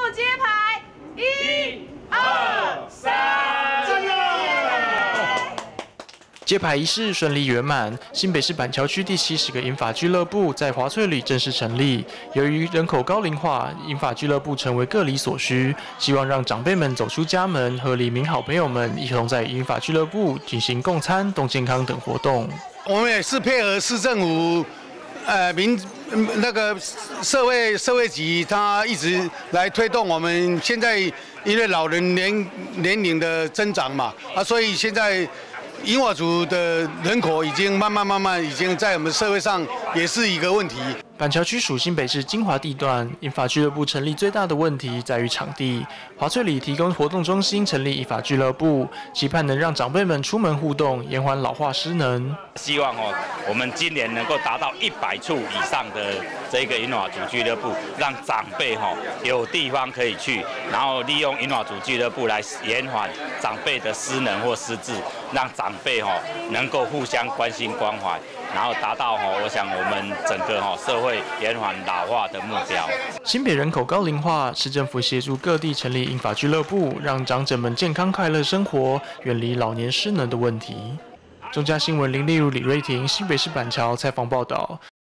揭牌，1、2、3，加油！ 揭牌仪式顺利圆满，新北市板桥区第70个银发俱乐部在华翠里正式成立。由于人口高龄化，银发俱乐部成为各里所需，希望让长辈们走出家门，和里民好朋友们一同在银发俱乐部进行共餐、动健康等活动。 我们也是配合市政府，那个社会局，他一直来推动我们。现在因为老人年龄的增长嘛，所以现在银发族的人口已经慢慢已经在我们社会上也是一个问题。 板桥区属新北市精华地段，银发俱乐部成立最大的问题在于场地。华翠里提供活动中心成立银发俱乐部，期盼能让长辈们出门互动，延缓老化失能。 希望我们今年能够达到100处以上的这个银发族俱乐部，让长辈有地方可以去，然后利用银发族俱乐部来延缓长辈的失能或失智，让长辈能够互相关心关怀，然后达到我想我们整个社会延缓老化的目标。 新北人口高龄化，市政府协助各地成立银发俱乐部，让长者们健康快乐生活，远离老年失能的问题。中嘉新闻林丽如、李瑞婷，新北市板桥采访报道。